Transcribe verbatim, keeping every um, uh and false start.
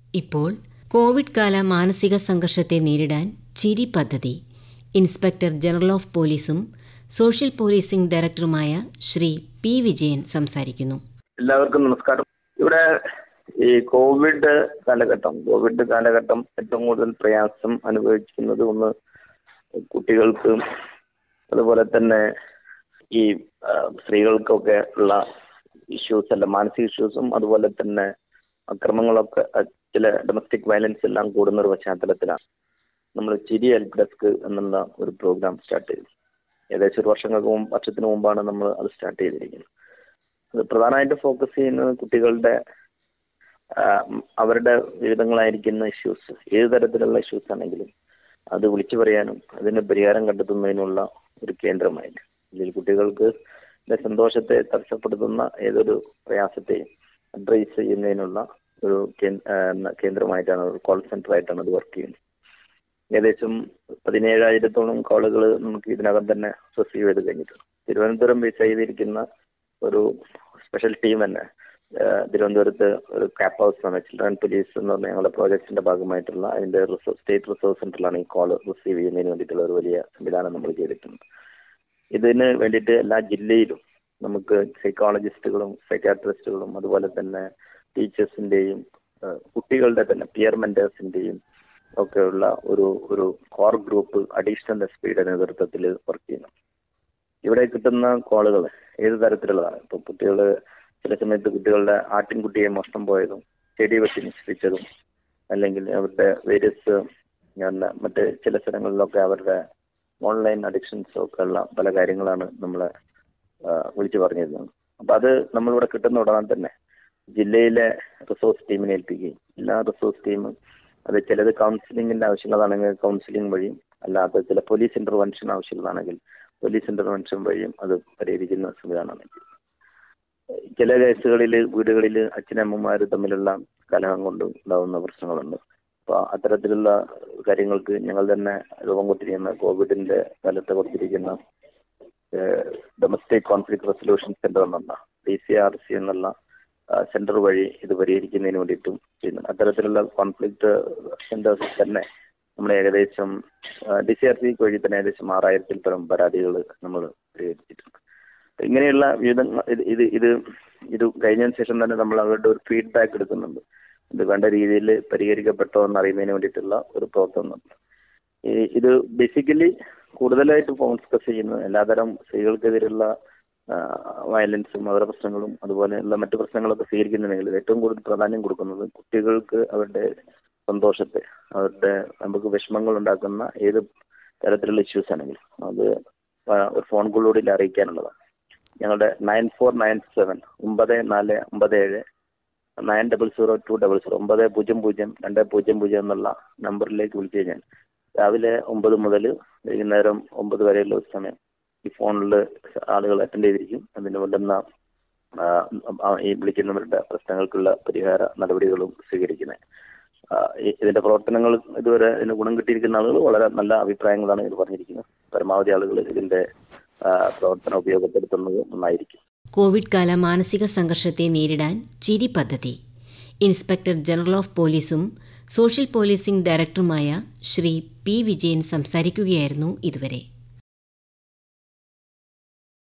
ഇപ്പോൾ കോവിഡ് കാല മാനസിക സംഘർഷത്തെ നേരിടാൻ ചിരി പദ്ധതി ഇൻസ്പെക്ടർ ജനറൽ ഓഫ് പോലീസും സോഷ്യൽ പോലീസിംഗ് ഡയറക്ടറുമായ ശ്രീ പി വിജയൻ സംസാരിക്കുന്നു. എല്ലാവർക്കും നമസ്കാരം. ഇവിടെ ഈ കോവിഡ് കാലഘട്ടം കോവിഡ് കാലഘട്ടം ഏറ്റവും കൂടുതൽ പ്രയാസം അനുഭവിക്കുന്നത് ഒന്ന് കുട്ടികൾക്ക്, അതുപോലെ തന്നെ ഈ സ്ത്രീകൾക്കൊക്കെ ഉള്ള ഇഷ്യൂസ് അല്ല മാനസിക ഇഷ്യൂസും അതുപോലെ തന്നെ അക്രമങ്ങളൊക്കെ, ചില ഡൊമസ്റ്റിക് വയലൻസ് എല്ലാം കൂടുന്ന ഒരു പശ്ചാത്തലത്തിലാണ് നമ്മൾ ചിരി ഹെൽപ്പ് ഡെസ്ക് എന്നുള്ള ഒരു പ്രോഗ്രാം സ്റ്റാർട്ട് ചെയ്തു. ഏകദേശം ഒരു വർഷങ്ങൾക്ക് മുമ്പ് വർഷത്തിന് മുമ്പാണ് നമ്മൾ അത് സ്റ്റാർട്ട് ചെയ്തിരിക്കുന്നത്. അത് പ്രധാനമായിട്ട് ഫോക്കസ് ചെയ്യുന്നത് കുട്ടികളുടെ അവരുടെ വിവിധങ്ങളായിരിക്കുന്ന ഇഷ്യൂസ്, ഏത് തരത്തിലുള്ള ഇഷ്യൂസ് ആണെങ്കിലും അത് വിളിച്ചു പറയാനും അതിന് പരിഹാരം കണ്ടെത്തുന്നതിനുള്ള ഒരു കേന്ദ്രമായിട്ട്, ഇതിൽ കുട്ടികൾക്ക് സന്തോഷത്തെ തടസ്സപ്പെടുത്തുന്ന ഏതൊരു പ്രയാസത്തെയും അഡ്രൈസ് ചെയ്യുന്നതിനുള്ള ഒരു കേന്ദ്രമായിട്ടാണ്, ഒരു കോൾ സെന്റർ ആയിട്ടാണ് അത് വർക്ക് ചെയ്യുന്നത്. ഏകദേശം പതിനേഴായിരത്തോളം കോളുകൾ നമുക്ക് ഇതിനകം തന്നെ റിസീവ് ചെയ്ത് കഴിഞ്ഞിട്ടുണ്ട്. തിരുവനന്തപുരം ബേസ് ചെയ്തിരിക്കുന്ന ഒരു സ്പെഷ്യൽ ടീം തന്നെ തിരുവനന്തപുരത്ത് ഒരു ക്യാപ്പ് ഹൗസ് ആണ്, ചിൽഡ്രൻ പോലീസ് എന്ന് പറഞ്ഞ ഞങ്ങളുടെ പ്രോജക്റ്റിന്റെ ഭാഗമായിട്ടുള്ള അതിന്റെ സ്റ്റേറ്റ് റിസോഴ്സ് സെന്ററിലാണ് ഈ കോൾ റിസീവ് ചെയ്യുന്നതിന് വേണ്ടിയിട്ടുള്ള ഒരു വലിയ സംവിധാനം നമ്മൾ ചെയ്തിട്ടുണ്ട്. ഇതിന് വേണ്ടിയിട്ട് എല്ലാ ജില്ലയിലും നമുക്ക് സൈക്കോളജിസ്റ്റുകളും സൈക്കാട്രിസ്റ്റുകളും അതുപോലെ തന്നെ ടീച്ചേഴ്സിന്റെയും കുട്ടികളുടെ തന്നെ പിയർ മെന്റേഴ്സിന്റെയും ഒക്കെയുള്ള ഒരു ഒരു കോർ ഗ്രൂപ്പ് അഡീഷണൽ എസ് പിയുടെ നേതൃത്വത്തിൽ വർക്ക് ചെയ്യുന്നു. ഇവിടെ കിട്ടുന്ന കോളുകൾ ഏത് തരത്തിലുള്ളതാണ്. ഇപ്പൊ കുട്ടികൾ ചില സമയത്ത് കുട്ടികളുടെ ആട്ടിൻകുട്ടിയെ മോഷണം പോയതും ചെടി വെട്ടി നശിപ്പിച്ചതും, അല്ലെങ്കിൽ അവരുടെ വേരിയസ് മറ്റ് ചില സ്ഥലങ്ങളിലൊക്കെ അവരുടെ ഓൺലൈൻ അഡിക്ഷൻസും ഒക്കെ ഉള്ള പല കാര്യങ്ങളാണ് നമ്മളെ വിളിച്ചു പറഞ്ഞിരുന്നത്. അപ്പൊ അത് നമ്മളിവിടെ കിട്ടുന്ന ഉടനെ തന്നെ ജില്ലയിലെ റിസോഴ്സ് ടീമിനെ ഏൽപ്പിക്കുകയും എല്ലാ റിസോഴ്സ് ടീമും അത് ചിലത് കൗൺസിലിങ്ങിന്റെ ആവശ്യങ്ങളാണെങ്കിൽ കൗൺസിലിംഗ് വഴിയും, അല്ലാതെ ചില പോലീസ് ഇന്റർവെൻഷൻ ആവശ്യങ്ങളാണെങ്കിൽ പോലീസ് ഇന്റർവെൻഷൻ വഴിയും അത് പരിഹരിക്കുന്ന സംവിധാനമാണ്. ചില കേസുകളിൽ വീടുകളിൽ അച്ഛനമ്മമാർ തമ്മിലുള്ള കലഹം കൊണ്ട് ഉണ്ടാകുന്ന പ്രശ്നങ്ങളുണ്ട്. അപ്പൊ അത്തരത്തിലുള്ള കാര്യങ്ങൾക്ക് ഞങ്ങൾ തന്നെ രൂപം കൊടുത്തിരിക്കുന്ന കോവിഡിന്റെ കാലത്ത് കൊടുത്തിരിക്കുന്ന ഡൊമസ്റ്റിക് കോൺഫ്ലിക്ട് റെസൊല്യൂഷൻ സെന്റർ എന്നുള്ള ഡി സി ആർ സി എന്നുള്ള സെന്റർ വഴി ഇത് പരിഹരിക്കുന്നതിന് വേണ്ടിയിട്ടും ചെയ്യുന്നു. അത്തരത്തിലുള്ള കോൺഫ്ലിക്ട് സെന്റേഴ്സ് തന്നെ നമ്മൾ ഏകദേശം ഡി സി ആർ സി വഴി തന്നെ ഏകദേശം ആറായിരത്തിൽ പരം പരാതികൾ നമ്മൾ പരിഹരിച്ചിട്ടുണ്ട്. ഇങ്ങനെയുള്ള വിവിധ ഇത് ഇത് ഇത് കഴിഞ്ഞതിന് ശേഷം തന്നെ നമ്മൾ അവരുടെ ഒരു ഫീഡ്ബാക്ക് എടുക്കുന്നുണ്ട്. ഇത് വേണ്ട രീതിയിൽ പരിഹരിക്കപ്പെട്ടോ എന്ന് അറിയുന്നതിന് വേണ്ടിയിട്ടുള്ള ഒരു പ്രവർത്തനം. ഈ ഇത് ബേസിക്കലി കൂടുതലായിട്ട് ഫോക്കസ് ചെയ്യുന്നത് എല്ലാതരം സ്ത്രീകൾക്കെതിരെയുള്ള വയലൻസും അവരുടെ പ്രശ്നങ്ങളും അതുപോലെയുള്ള മറ്റു പ്രശ്നങ്ങളൊക്കെ സ്വീകരിക്കുന്നുണ്ടെങ്കിൽ ഏറ്റവും കൂടുതൽ പ്രാധാന്യം കൊടുക്കുന്നത് കുട്ടികൾക്ക് അവരുടെ സന്തോഷത്തെ, അവരുടെ നമുക്ക് വിഷമങ്ങൾ ഉണ്ടാക്കുന്ന ഏത് തരത്തിലുള്ള ഇഷ്യൂസ് ആണെങ്കിലും അത് ഒരു ഫോൺ കോളിലൂടെ അറിയിക്കാനുള്ളതാണ്. ഞങ്ങളുടെ നയൻ ഫോർ നയൻ സെവൻ ഒമ്പത് നാല് ഒമ്പത് ഏഴ് nine double zero two double zero ഒമ്പത് പൂജ്യം പൂജ്യം രണ്ട് പൂജ്യം പൂജ്യം എന്നുള്ള നമ്പറിലേക്ക് വിളിച്ചു കഴിഞ്ഞാൽ രാവിലെ ഒമ്പത് മുതൽ വൈകുന്നേരം ഒമ്പത് വരെയുള്ള ഒരു സമയം ഈ ഫോണിൽ ആളുകൾ അറ്റൻഡ് ചെയ്തിരിക്കും. അതിന് വേണ്ടുന്ന ഈ വിളിക്കുന്നവരുടെ പ്രശ്നങ്ങൾക്കുള്ള പരിഹാര നടപടികളും സ്വീകരിക്കുന്നത്. ഇതിന്റെ പ്രവർത്തനങ്ങൾ ഇതുവരെ ഇതിന് ഗുണം കിട്ടിയിരിക്കുന്ന ആളുകൾ വളരെ നല്ല അഭിപ്രായങ്ങളാണ് ഇത് പറഞ്ഞിരിക്കുന്നത്. പരമാവധി ആളുകൾ ഇതിന്റെ പ്രവർത്തനം ഉപയോഗപ്പെടുത്തുന്നത് നന്നായിരിക്കും. കോവിഡ് കാല മാനസിക സംഘർഷത്തെ നേരിടാൻ ചിരി പദ്ധതി ഇൻസ്പെക്ടർ ജനറൽ ഓഫ് പോലീസും സോഷ്യൽ പോലീസിംഗ് ഡയറക്ടറുമായ ശ്രീ പി വിജയൻ സംസാരിക്കുകയായിരുന്നു ഇതുവരെ.